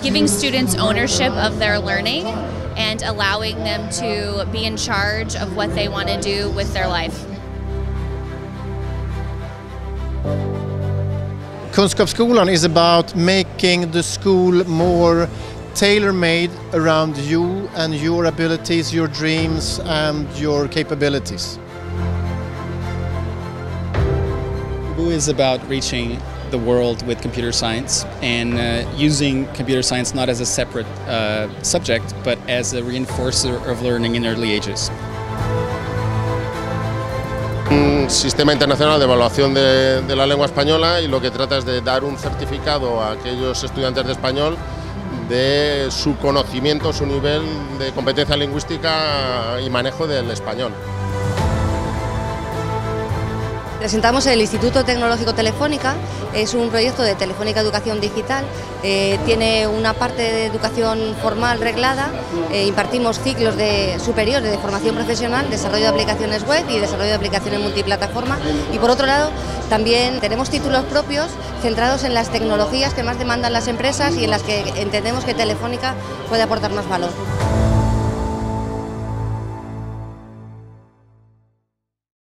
giving students ownership of their learning and allowing them to be in charge of what they want to do with their life. Kunskapsskolan is about making the school more tailor-made around you and your abilities, your dreams and your capabilities. KUBU is about reaching the world with computer science and using computer science not as a separate subject but as a reinforcer of learning in early ages. Un sistema internacional de evaluación de la lengua española y lo que trata es de dar un certificado a aquellos estudiantes de español de su conocimiento, su nivel de competencia lingüística y manejo del español. Presentamos el Instituto Tecnológico Telefónica, es un proyecto de Telefónica Educación Digital, tiene una parte de educación formal reglada, impartimos ciclos superiores de formación profesional, desarrollo de aplicaciones web y desarrollo de aplicaciones multiplataforma y por otro lado también tenemos títulos propios centrados en las tecnologías que más demandan las empresas y en las que entendemos que Telefónica puede aportar más valor.